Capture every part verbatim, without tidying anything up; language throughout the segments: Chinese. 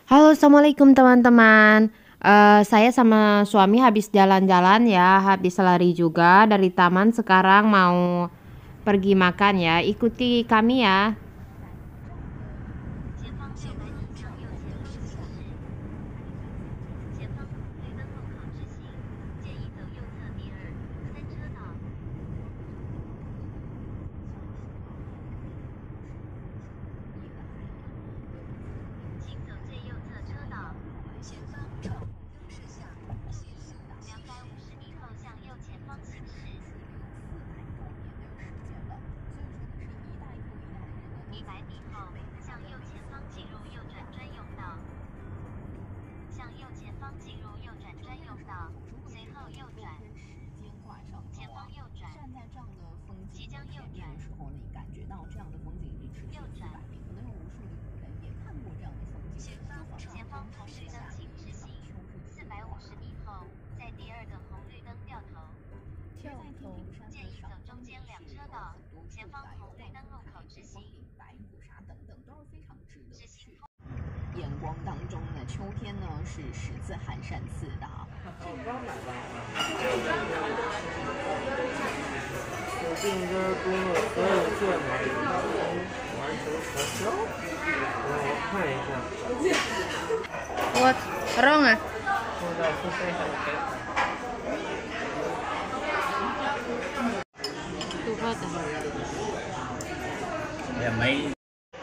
Halo, assalamualaikum teman-teman. Eh, saya sama suami habis jalan-jalan ya, habis lari juga dari taman. Sekarang mau pergi makan ya. Ikuti kami ya. 前方右百米向右前方行驶。前方红绿灯路口直行，建议走右侧第二、三车道。请走最右侧车道。前方闯红灯摄像，限速两百五十米后向右前方行驶。一百米后向右前方进入右转专用道。向右前方进入右转专用道，随后右转。前方右转。 站在这样的风景即将右转的时候，你感觉到这样的风景已经持续右转四百米，可能有无数的人也看过这样的风景。 前方前方红绿灯请直行，四百五十米后，在第二个红绿灯掉头。 跳头建议走中间两车道，前方红绿灯路口直行。 白虎沙等等都是非常值得直行去。眼光当中呢，秋天呢是十字寒山寺的啊。 我定根多了所有键码已经完成核销。让我看一下， What wrong 啊？ 现在是非常 OK。 Tuh foto. 也没。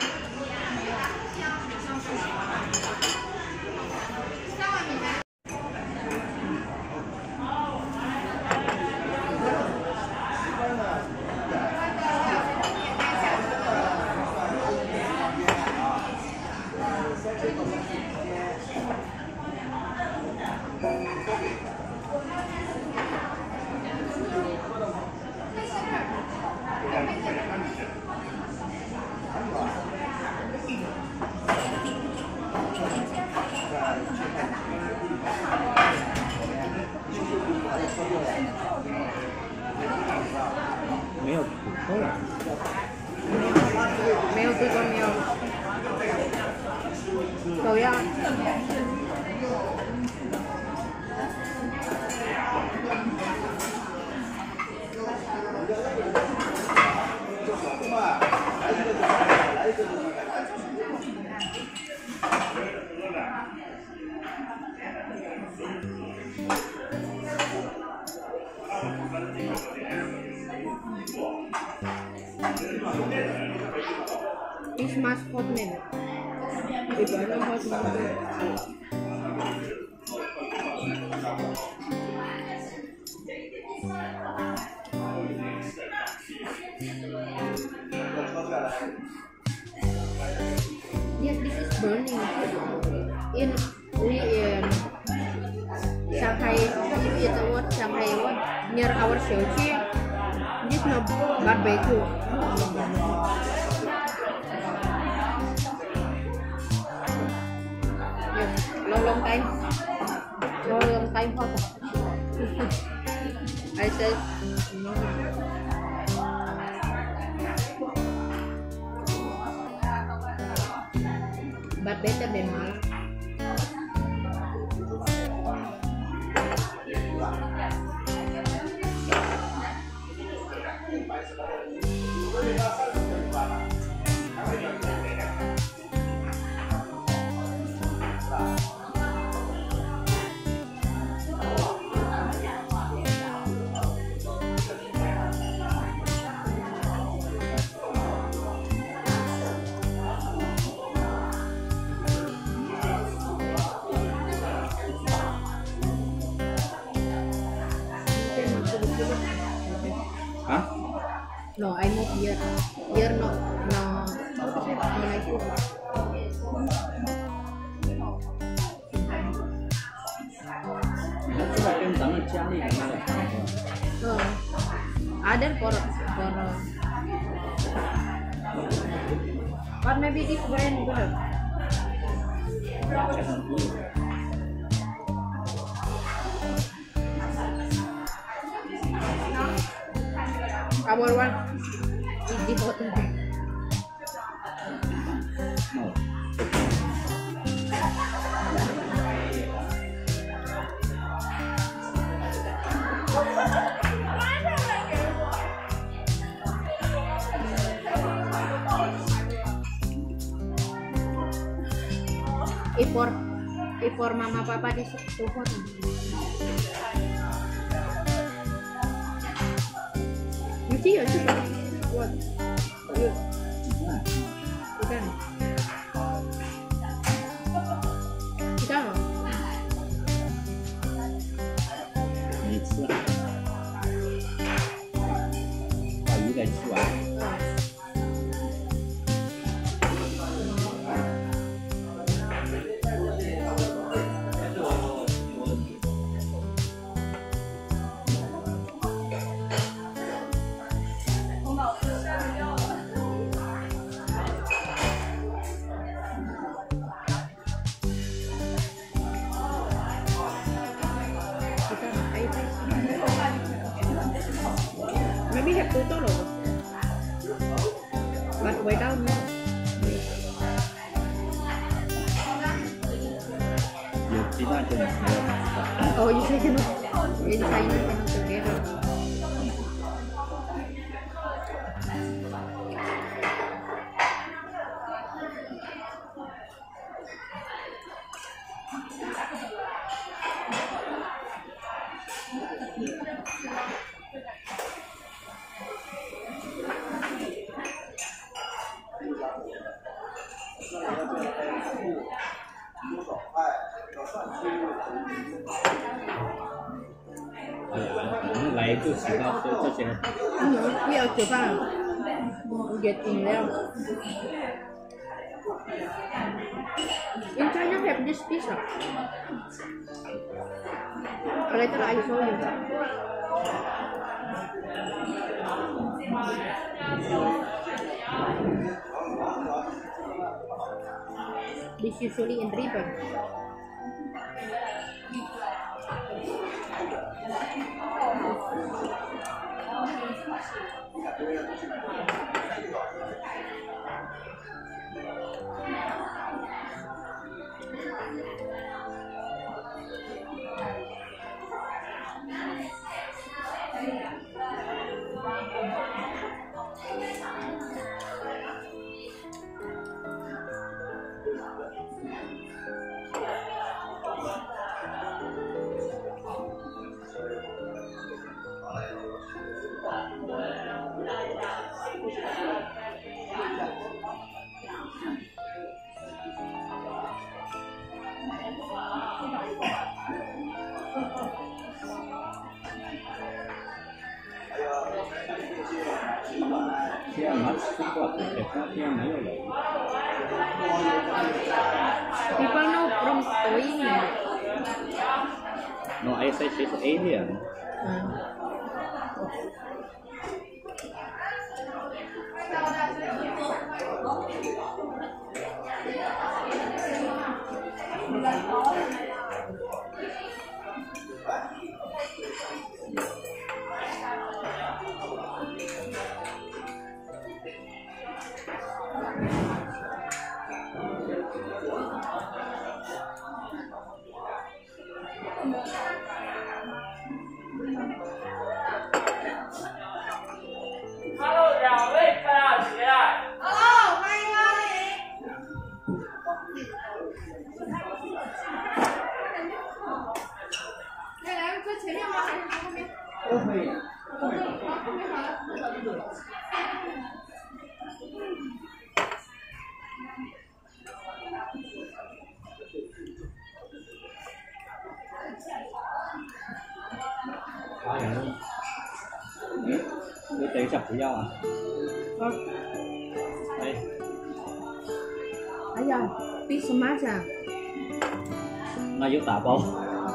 没有土豆啊。 没有这个没有。都要。This mas hotman. Itu ada hotman. Yes, this is burning. In we in Shanghai, you eat what Shanghai what near our Xiaoqi. This no barbecue. Yeah, long long time. Long long time hot. I said. But better than Malang. Hah? No, I move here. Here no, no, no like this. Nó出来跟咱们家里的那个差不多。 No, other for for. But maybe this brand good. Our one is the hotel. No. impor impor mama papa di Tuhon. Lucu ya coba. Buat. Yuk. Ikan. Ikan loh. 没吃啊，把鱼给吃完。 Maybe have two total. But without milk. 有鸡蛋就没有。 Oh, you say cannot. In China cannot together. 来就喜欢喝这些。 嗯，不要吃饭，也饮料。In China have this pizza. Later I show you. This usually in river. Here much support, but here没有人。 People know from Toyin. No, I say she's Asian. Hmm. Hello， 两位看下棋。Hello， 欢迎光临。来来，坐前面吗？还是坐后面？ 都可以。 都可以，好，后面好了。 华人。嗯，你等一下不要啊。 Oh. 哎。 哎呀，比什么呀？ 那有打包。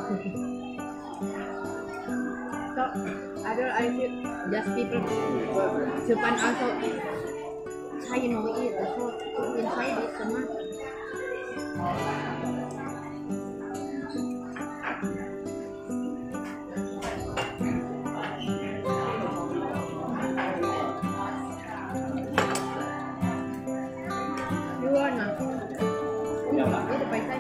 So, other I feel just people Japan also China know it so inside is so much. You want nothing? 不要了。 Itu pakai.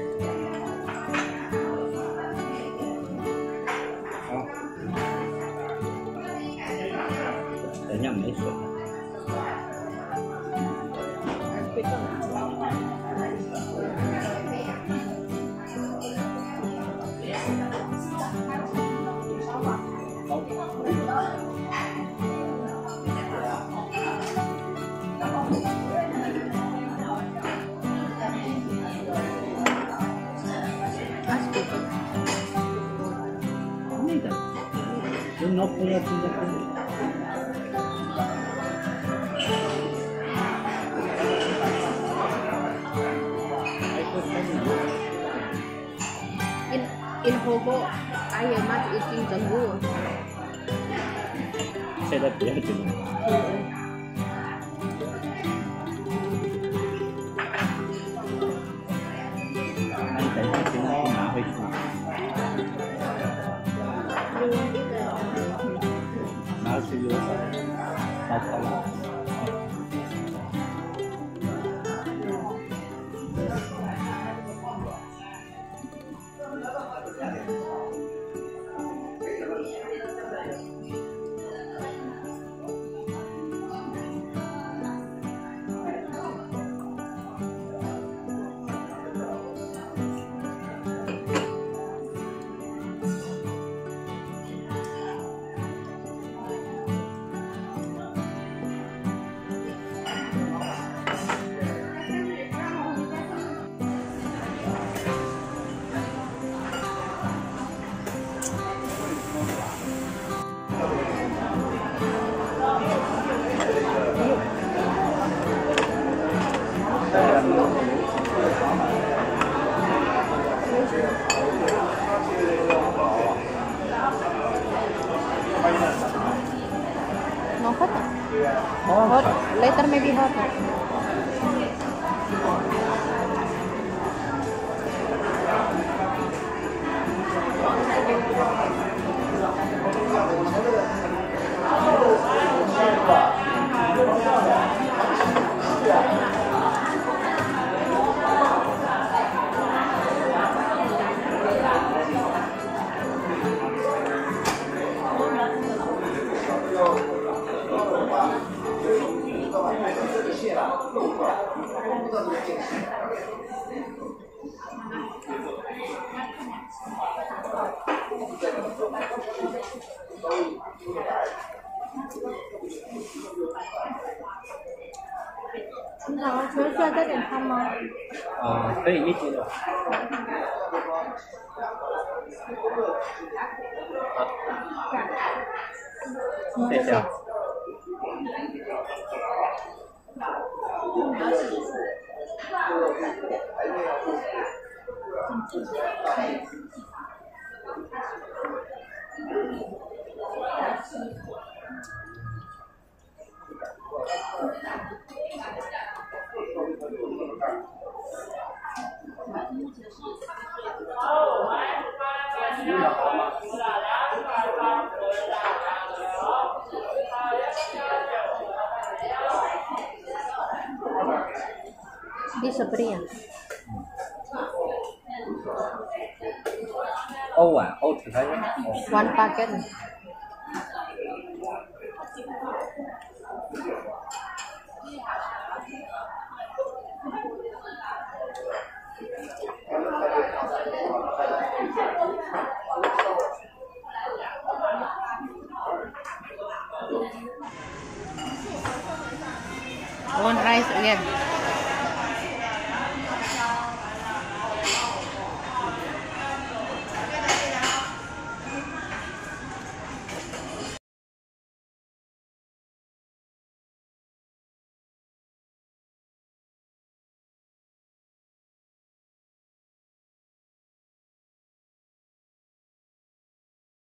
等一下没水。 Tapi kan Kalau punya punya punya. In in Hobo, I am not eating jambu. Saya dah biar je. Anh phải phải kiếm cái nào hay không? Nào sử dụng sao sao? No hot? Hot. Later maybe hot. 好，请问需要再点汤吗？ 啊，可以一起的。好，谢谢。 Di seperti 欧碗欧只开哦。 one packet. One rice again.